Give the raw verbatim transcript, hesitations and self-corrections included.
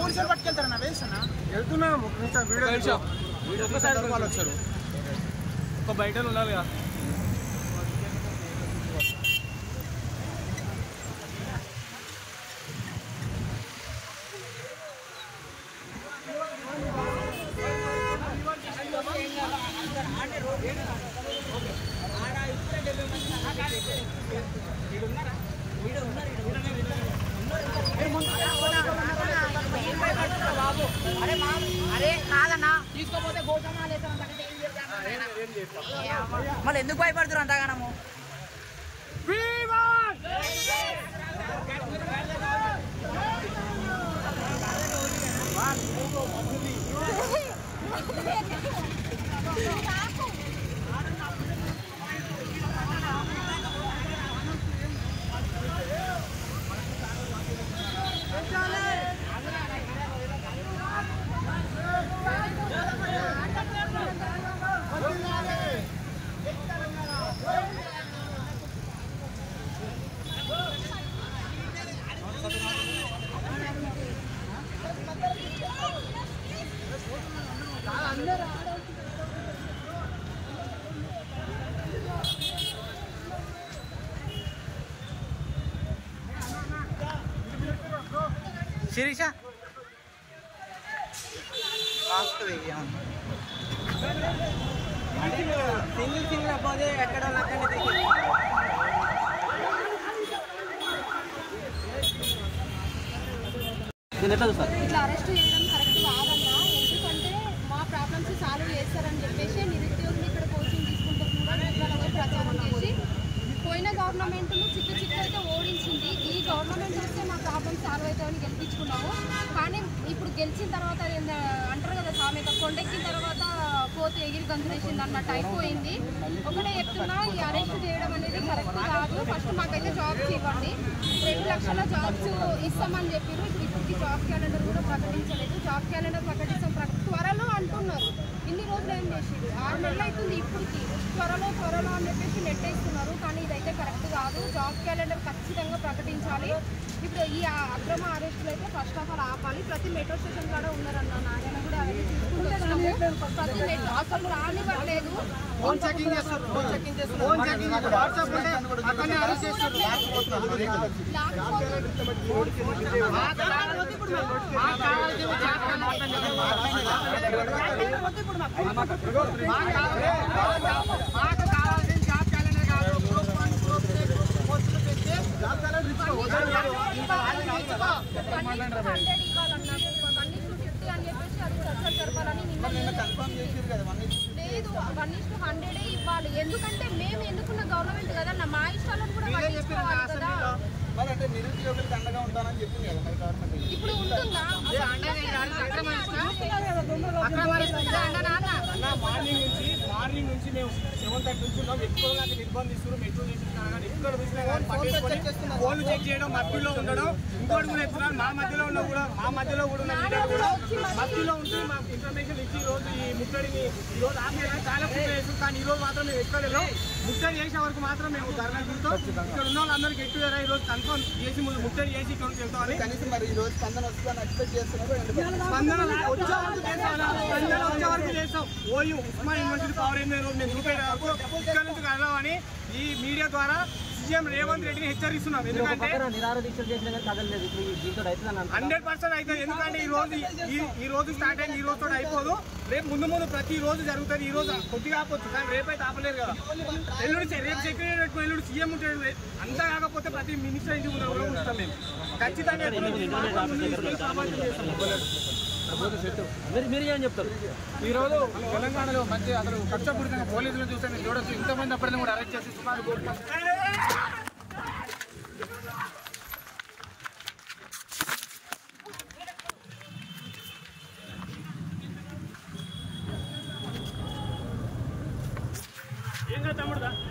పోలీసులు పట్టుకెళ్తారన్నా వేస్తున్నా వెళ్తున్నా వీడియో ఒక్కసారి వాళ్ళు వచ్చారు ఒక బయట ఉండాలి కదా అరే కాదన్నా తీసుకోపోతే మళ్ళీ ఎందుకు భయపడుతున్నారు అంతగానము శిరీష సింగిల్ సింగిల్ అపోతే ఎక్కడ ఇట్లా అరెస్ట్ చేయడం కరెక్ట్ కాదన్నా. ఎందుకంటే మా ప్రాబ్లమ్స్ సాల్వ్ చేస్తారని చెప్పేసి నిరుద్యోగులు ఇక్కడ కోచింగ్ తీసుకుంటున్నారు ప్రచారం చేసి పోయిన గవర్నమెంట్ను చిక్కు చిక్కు అయితే ఓడించింది. ఈ గవర్నమెంట్ వస్తే మా ప్రాబ్లమ్స్ సాల్వ్ అవుతాయని గెలిపించుకున్నాము. కానీ ఇప్పుడు గెలిచిన తర్వాత అంటారు కదా సామెత కొండెక్కిన తర్వాత పోతే ఎగిరి గంతులేసింది అన్నట్టు అయిపోయింది. ఒకటే చెప్తున్నా, ఈ అరెస్ట్ చేయడం అనేది కరెక్ట్ కాదు. ఫస్ట్ మాకైతే జాబ్స్ ఇవ్వండి. రెండు లక్షల జాబ్స్ ఇస్తామని చెప్పారు. ఇప్పుడు ఇప్పటికి జాబ్ క్యాలెండర్ కూడా ప్రకటించలేదు. జాబ్ క్యాలెండర్ ప్రకటిస్తాం త్వరలో అంటున్నారు. ఇన్ని రోజులు ఏం చేసింది? ఆరు నెలలు అవుతుంది ఇప్పటికి. త్వరలో త్వరలో అని చెప్పేసి నెట్టేస్తున్నారు. కానీ ఇదైతే కరెక్ట్ కాదు. జాబ్ క్యాలెండర్ ఖచ్చితంగా ప్రకటించాలి. ఇప్పుడు ఈ అక్రమ అరెస్టులు అయితే ఫస్ట్ ఆఫ్ ఆల్ ఆపాలి. ప్రతి మెట్రో స్టేషన్ కూడా ఉన్నారన్న నాయన కూడా అవన్నీ చూసుకుంటున్నాము. ప్రతి మెట్రో అసలు రానివ్వట్లేదు. లేదు వన్ ఇస్ టు హండ్రెడే ఇవ్వాలి. ఎందుకంటే మేము ఎన్నుకున్న గవర్నమెంట్ కదన్న, మా ఇష్టాలను కూడా పట్టించుకోవాలి కదా. ఇప్పుడు ఉంటుందా మార్నింగ్ నుంచి మార్నింగ్ నుంచి మేము సెవెన్ థర్టీ నుంచి ఉన్నాం. ఎక్కువ నిర్బంధిస్తున్నారు. మెట్రో ఎక్కడ చూసినా ఫోన్లు చెక్ చేయడం, మధ్యలో ఉండడం. ఇంకోటి కూడా ఎత్తున్నారు. మా మధ్యలో ఉన్న కూడా మా మధ్యలో కూడా ఉన్న లీడర్ కూడా మధ్యలో ఉంటూ మాకు ఇన్ఫర్మేషన్ ఇచ్చి ఈ రోజు ఈ ముట్టడిని ఈ రోజు ఆపేయాలని చాలా పూజ చేస్తాం. కానీ ఈ రోజు మాత్రం మేము ఎక్కడ వెళ్ళాం. ముట్టడి చేసే వరకు మాత్రం మేము ధర్నా చూస్తాం. ఇక్కడ ఉన్న వాళ్ళందరికీ ఎట్టు కదా ఈ రోజు కన్ఫర్మ్ చేసి ముట్టడి చేసి ఇక్కడ వెళ్తామని కనీసం మరి ఈ రోజు స్పందన వస్తుందని ఎక్స్పెక్ట్ చేస్తున్నారు. స్పందన వచ్చే వరకు స్పందన వచ్చే వరకు చేస్తాం. ఓయూ ఉస్మా యూనివర్సిటీ పవర్ ఏందో రోజు మేము చూపే ఇక్కడ నుంచి కదలమని ఈ మీడియా ద్వారా సీఎం రేవంత్ రెడ్డిని హెచ్చరిస్తున్నాం. ఎందుకంటే హండ్రెడ్ పర్సెంట్ అవుతుంది. ఎందుకంటే ఈ రోజు ఈ రోజు స్టార్ట్ అయింది, ఈ రోజుతో అయిపోదు. రేపు ముందు ముందు ప్రతి రోజు జరుగుతుంది. ఈ రోజు కొద్దిగా ఆపొచ్చు, కానీ రేపైతే ఆపలేరు కదా. ఎల్లుండి రేపు సెక్రటరీ పెట్టుకుని ఎల్లుండి సీఎం ఉంటాడు. అంతా కాకపోతే ప్రతి మినిస్టర్ ఇంటికి కూడా ఉంటాం మేము. ఖచ్చితంగా మీరు ఏం చెప్తారు? ఈ రోజు తెలంగాణలో మంచి అసలు కక్షపూరితంగా పోలీసులు చూస్తే మీరు చూడొచ్చు. ఇంతమంది అప్పటిని కూడా అరెస్ట్ చేసి సుమారు కోట్ల ఏం తమ్ముడుదా